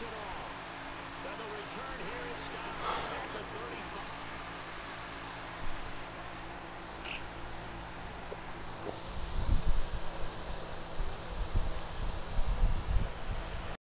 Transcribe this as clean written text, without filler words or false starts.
picks it off. Now the return here is stopped at the 35.